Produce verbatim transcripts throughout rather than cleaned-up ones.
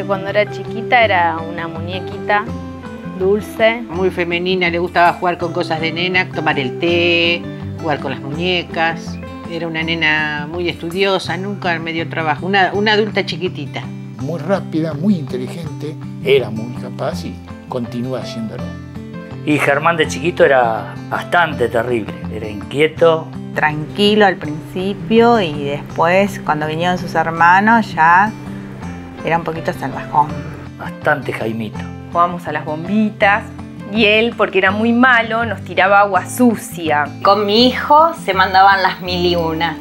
cuando era chiquita era una muñequita dulce. Muy femenina, le gustaba jugar con cosas de nena, tomar el té, jugar con las muñecas. Era una nena muy estudiosa, nunca me dio trabajo, una, una adulta chiquitita. Muy rápida, muy inteligente, era muy capaz y continúa haciéndolo. Y Germán de chiquito era bastante terrible, era inquieto. Tranquilo al principio y después, cuando vinieron sus hermanos, ya era un poquito salvajón. Bastante Jaimito. Jugábamos a las bombitas y él, porque era muy malo, nos tiraba agua sucia. Con mi hijo se mandaban las mil y una.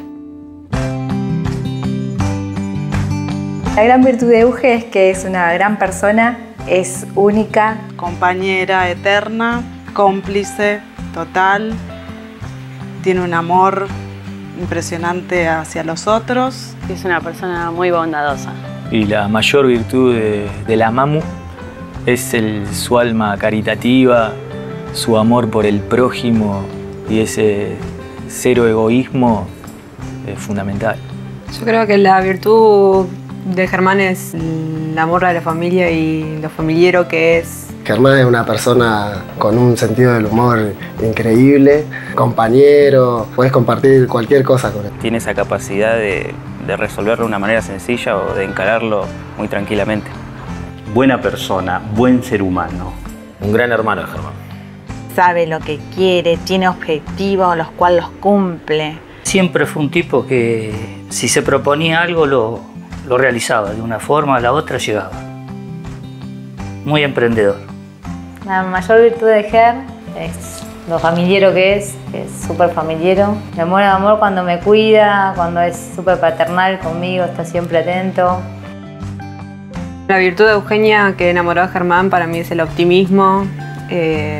La gran virtud de Euge es que es una gran persona, es única. Compañera eterna, cómplice total, tiene un amor impresionante hacia los otros. Es una persona muy bondadosa. Y la mayor virtud de, de la Mamu es el, su alma caritativa, su amor por el prójimo y ese cero egoísmo es fundamental. Yo creo que la virtud de Germán es el amor a la familia y lo familiero que es. Germán es una persona con un sentido del humor increíble, compañero, puedes compartir cualquier cosa con él. Tiene esa capacidad de, de resolverlo de una manera sencilla o de encararlo muy tranquilamente. Buena persona, buen ser humano. Un gran hermano de Germán. Sabe lo que quiere, tiene objetivos los cuales los cumple. Siempre fue un tipo que si se proponía algo lo, lo realizaba, de una forma a la otra llegaba. Muy emprendedor. La mayor virtud de Ger es lo familiero que es, que es súper familiero. Me muero de amor cuando me cuida, cuando es súper paternal conmigo, está siempre atento. La virtud de Eugenia que enamoró a Germán para mí es el optimismo eh,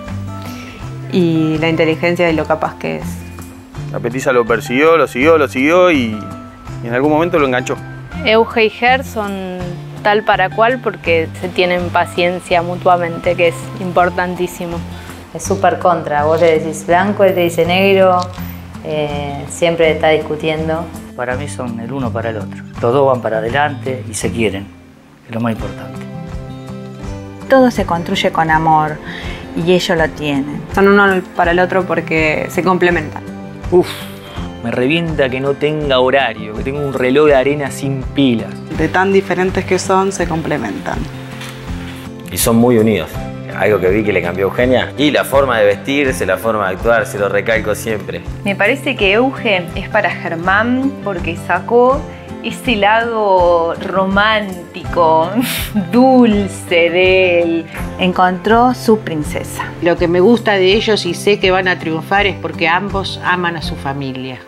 y la inteligencia de lo capaz que es. La petiza lo persiguió, lo siguió, lo siguió y, y en algún momento lo enganchó. Euge y Ger son tal para cual porque se tienen paciencia mutuamente, que es importantísimo. Es súper contra, vos le decís blanco, él te dice negro, eh, siempre está discutiendo. Para mí son el uno para el otro. Los dos van para adelante y se quieren, es lo más importante. Todo se construye con amor y ellos lo tienen. Son uno para el otro porque se complementan. Uf, me revienta que no tenga horario, que tenga un reloj de arena sin pilas. De tan diferentes que son, se complementan. Y son muy unidos. Algo que vi que le cambió a Eugenia. Y la forma de vestirse, la forma de actuar, se lo recalco siempre. Me parece que Euge es para Germán porque sacó ese lado romántico, dulce de él. Encontró su princesa. Lo que me gusta de ellos y sé que van a triunfar es porque ambos aman a su familia.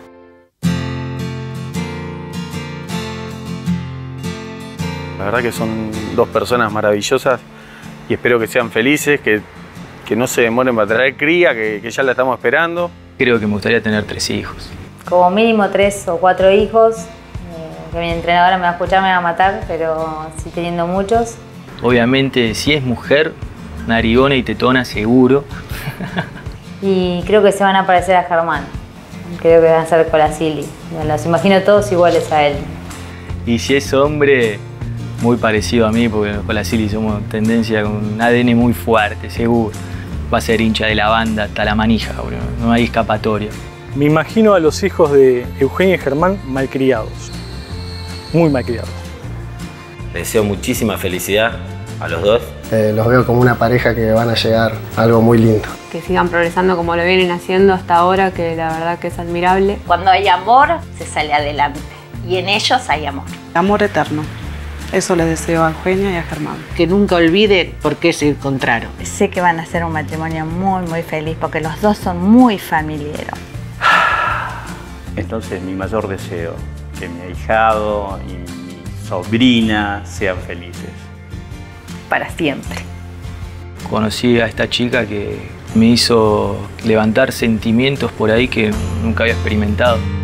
La verdad que son dos personas maravillosas y espero que sean felices, que, que no se demoren para traer cría, que, que ya la estamos esperando. Creo que me gustaría tener tres hijos. Como mínimo tres o cuatro hijos, eh, que mi entrenadora me va a escuchar, me va a matar, pero sí teniendo muchos. Obviamente, si es mujer, narigona y tetona seguro. Y creo que se van a parecer a Germán. Creo que van a ser con la Silly. Los imagino todos iguales a él. Y si es hombre, muy parecido a mí, porque con la Silly somos tendencia con un A D N muy fuerte, seguro. Va a ser hincha de la banda hasta la manija, bro. No hay escapatoria. Me imagino a los hijos de Eugenia y Germán malcriados. Muy malcriados. Les deseo muchísima felicidad a los dos. Eh, los veo como una pareja que van a llegar a algo muy lindo. Que sigan progresando como lo vienen haciendo hasta ahora, que la verdad que es admirable. Cuando hay amor, se sale adelante. Y en ellos hay amor. Amor eterno. Eso les deseo a Eugenia y a Germán. Que nunca olvide por qué se encontraron. Sé que van a ser un matrimonio muy, muy feliz porque los dos son muy familiares. Entonces mi mayor deseo, que mi ahijado y mi sobrina sean felices. Para siempre. Conocí a esta chica que me hizo levantar sentimientos por ahí que nunca había experimentado.